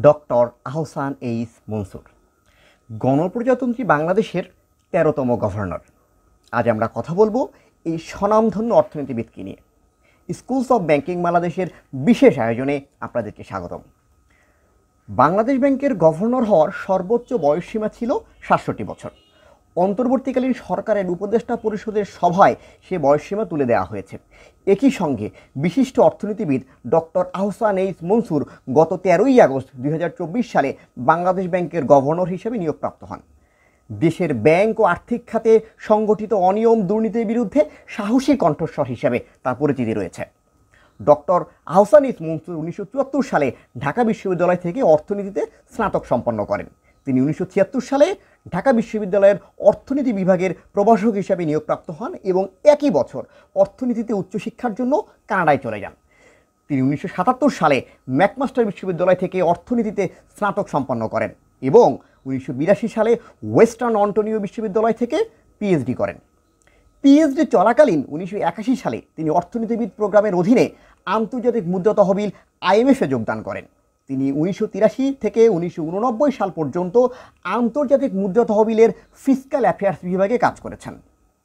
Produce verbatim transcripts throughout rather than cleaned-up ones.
Doctor Ahsan H Mansur গণপ্রজাতন্ত্রী বাংলাদেশের তেরোতম গভর্নর। আজ আমরা কথা বলবো এই স্বনামধন্য অর্থনীতিবিদকে নিয়ে। স্কুলস অফ ব্যাংকিং বাংলাদেশের বিশেষ আয়োজনে আপনাদেরকে স্বাগতম। বাংলাদেশ ব্যাংকের গভর্নর হওয়ার সর্বোচ্চ বয়সসীমা ছিল সাতষট্টি বছর। অন্তর্বর্তীকালীন সরকারের উপদেষ্টা পরিষদের সভায় সে বয়সসীমা তুলে দেওয়া হয়েছে। একই সঙ্গে বিশিষ্ট অর্থনীতিবিদ ডক্টর আহসান এইচ মনসুর গত তেরোই আগস্ট দুই হাজার চব্বিশ সালে বাংলাদেশ ব্যাংকের গভর্নর হিসেবে নিয়োগপ্রাপ্ত হন। দেশের ব্যাংক ও আর্থিক খাতে সংগঠিত অনিয়ম দুর্নীতির বিরুদ্ধে সাহসী কণ্ঠস্বর হিসেবে তার পরিচিতি রয়েছে। ডক্টর আহসান এইচ মনসুর উনিশশো চুয়াত্তর সালে ঢাকা বিশ্ববিদ্যালয় থেকে অর্থনীতিতে স্নাতক সম্পন্ন করেন। তিনি উনিশশো ছিয়াত্তর সালে ঢাকা বিশ্ববিদ্যালয়ের অর্থনীতি বিভাগের প্রভাষক হিসাবে নিয়োগপ্রাপ্ত হন এবং একই বছর অর্থনীতিতে উচ্চশিক্ষার জন্য কানাডায় চলে যান। তিনি উনিশশো সাতাত্তর সালে ম্যাকমাস্টার বিশ্ববিদ্যালয় থেকে অর্থনীতিতে স্নাতক সম্পন্ন করেন এবং উনিশশো বিরাশি সালে ওয়েস্টার্ন অন্টোনিও বিশ্ববিদ্যালয় থেকে পিএইচডি করেন। পিএইচডি চলাকালীন উনিশশো একাশি সালে তিনি অর্থনীতিবিদ প্রোগ্রামের অধীনে আন্তর্জাতিক মুদ্রা তহবিল আইএমএফে যোগদান করেন। তিনি উনিশশো তিরাশি থেকে উনিশশো উননব্বই সাল পর্যন্ত আন্তর্জাতিক মুদ্রা তহবিলের ফিসক্যাল অ্যাফেয়ার্স বিভাগে কাজ করেছেন।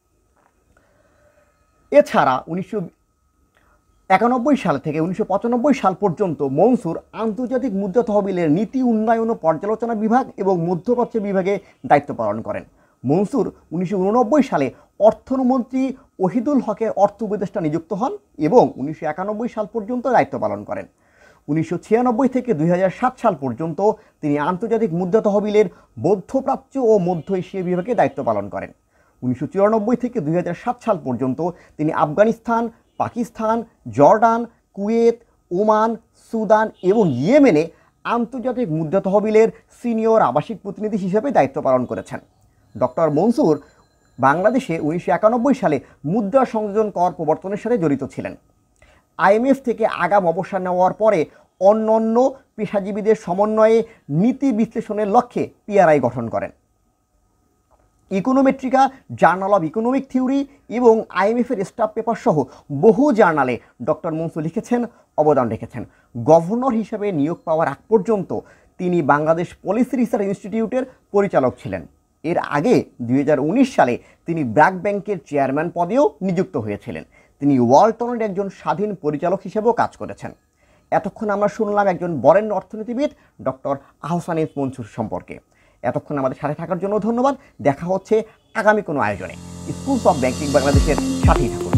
এছাড়া উনিশশো একানব্বই সাল থেকে উনিশশো পঁচানব্বই সাল পর্যন্ত মনসুর আন্তর্জাতিক মুদ্রা তহবিলের নীতি উন্নয়ন ও পর্যালোচনা বিভাগ এবং মধ্যপ্রাচ্য বিভাগে দায়িত্ব পালন করেন। মনসুর উনিশশো উননব্বই সালে অর্থমন্ত্রী ওহিদুল হকের অর্থ উপদেষ্টা নিযুক্ত হন এবং উনিশশো একানব্বই সাল পর্যন্ত দায়িত্ব পালন করেন। উনিশশো ছিয়ানব্বই থেকে দুই হাজার সাত সাল পর্যন্ত তিনি আন্তর্জাতিক মুদ্রা তহবিলের মধ্যপ্রাচ্য ও মধ্য এশিয়া বিভাগে দায়িত্ব পালন করেন। উনিশশো চুরানব্বই থেকে দুই হাজার সাত সাল পর্যন্ত তিনি Afghanistan, Pakistan, Jordan, Kuwait, Oman, Sudan এবং ইয়েমেনে আন্তর্জাতিক মুদ্রা তহবিলের সিনিয়র আবাসিক প্রতিনিধি হিসেবে দায়িত্ব পালন করেছেন। ডক্টর মনসুর বাংলাদেশে উনিশশো একানব্বই সালে মুদ্রা সংযোজন কর প্রবর্তনের সাথে জড়িত ছিলেন। আইএমএফ থেকে আগাম অবসর নেওয়ার পরে অন্যান্য পেশাজীবীদের সমন্বয়ে নীতি বিশ্লেষণের লক্ষ্যে পিআরআই গঠন করেন। Econometrica, journal of economic theory এবং আইএমএফের স্টাফ পেপার সহ বহু জার্নালে ডক্টর মনসুর লিখেছেন, অবদান রেখেছেন। গভর্নর হিসেবে নিয়োগ পাওয়ার আগ পর্যন্ত তিনি বাংলাদেশ পলিসি রিসার্চ ইনস্টিটিউটের পরিচালক ছিলেন। এর আগে দুই হাজার উনিশ সালে তিনি ব্র্যাক ব্যাংকের চেয়ারম্যান পদেও নিযুক্ত হয়েছিলেন। তিনি ওয়ালটনের একজন স্বাধীন পরিচালক হিসেবেও কাজ করেছেন। এতক্ষণ আমরা শুনলাম একজন বরেণ্য অর্থনীতিবিদ ডক্টর আহসান এইচ মনসুর সম্পর্কে। এতক্ষণ আমাদের সাথে থাকার জন্য ধন্যবাদ। দেখা হচ্ছে আগামী কোনো আয়োজনে। স্কুলস অফ ব্যাংকিং বাংলাদেশের সাথেই থাকুন।